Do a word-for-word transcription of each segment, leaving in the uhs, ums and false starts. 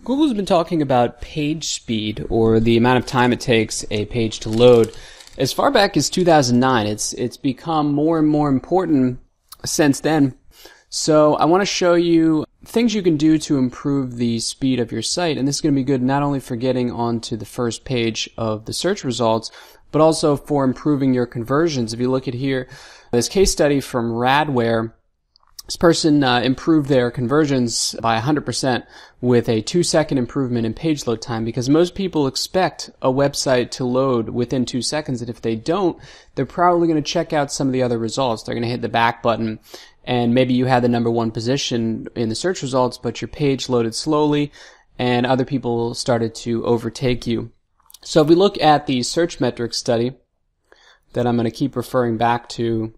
Google's been talking about page speed, or the amount of time it takes a page to load, as far back as two thousand nine. It's it's become more and more important since then. So I want to show you things you can do to improve the speed of your site, and this is going to be good not only for getting onto the first page of the search results, but also for improving your conversions. If you look at here, this case study from Radware, this person uh, improved their conversions by one hundred percent with a two second improvement in page load time, because most people expect a website to load within two seconds, and if they don't, they're probably going to check out some of the other results. They're going to hit the back button, and maybe you had the number one position in the search results, but your page loaded slowly, and other people started to overtake you. So if we look at the search metrics study that I'm going to keep referring back to,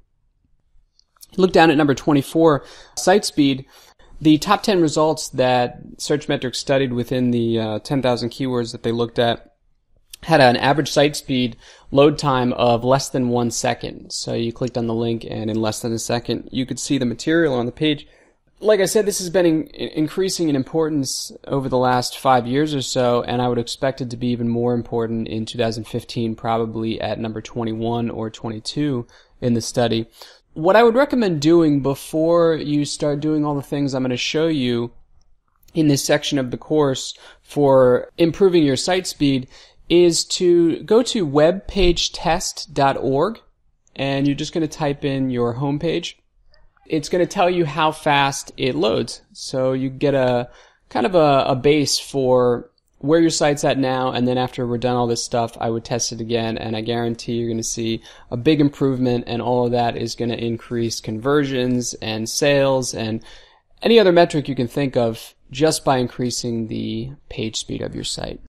look down at number twenty-four, site speed. The top ten results that Searchmetrics studied within the uh, ten thousand keywords that they looked at had an average site speed load time of less than one second. So you clicked on the link, and in less than a second you could see the material on the page. Like I said, this has been in increasing in importance over the last five years or so, and I would expect it to be even more important in two thousand fifteen, probably at number twenty-one or twenty-two in the study. What I would recommend doing before you start doing all the things I'm going to show you in this section of the course for improving your site speed is to go to web page test dot org, and you're just going to type in your home page. It's going to tell you how fast it loads. So you get a kind of a, a base for where your site's at now, and then after we're done all this stuff, I would test it again, and I guarantee you're going to see a big improvement, and all of that is going to increase conversions and sales and any other metric you can think of just by increasing the page speed of your site.